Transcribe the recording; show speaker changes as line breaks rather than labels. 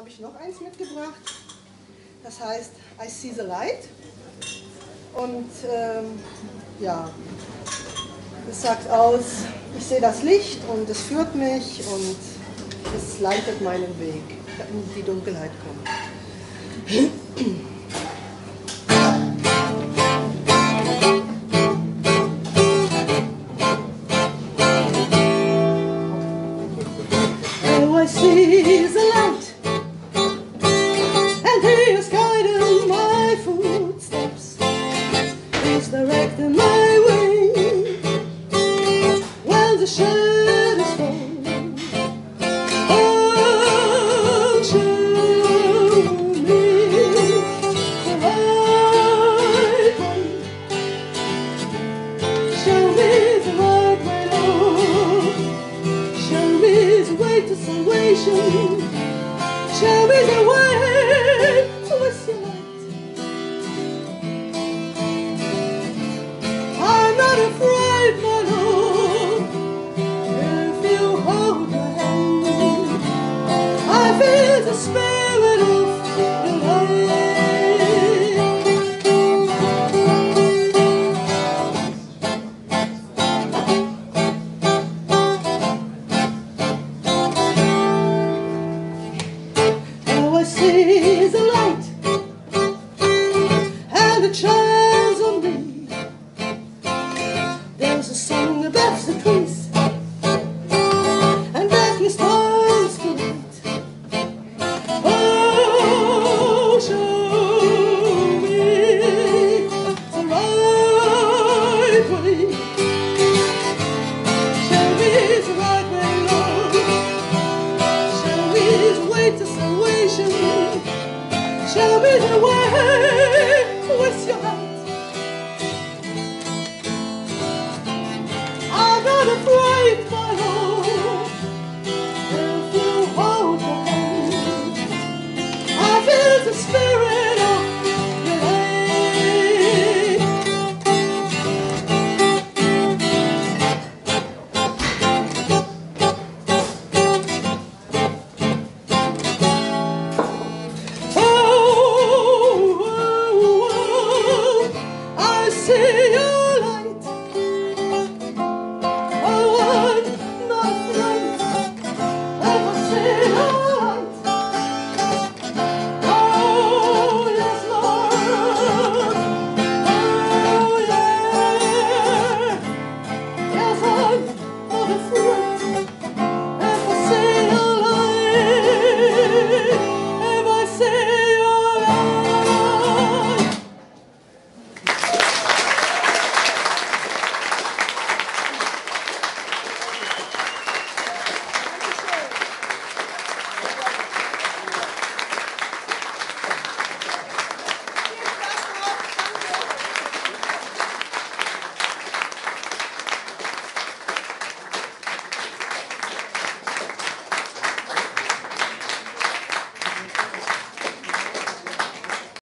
habe ich noch eins mitgebracht. Das heißt I See the Light. Und ja, es sagt aus, ich sehe das Licht und es führt mich und es leitet meinen Weg, in die Dunkelheit kommt. Oh, I see the light, and he is guiding my footsteps. He's directing my way when the shadows fall. Oh, show me the right way. Show me the right way, Lord. Show me the way to salvation. Show me the way with your light. I'm not afraid, my Lord, if you hold my hand. I feel the spirit of your light. Oh, I see the light, and it shines on me. There's a song above the trees, and darkness turns to light. Oh, show me the right way. Show me the right way, Lord. Show me the way to salvation. Show me the way.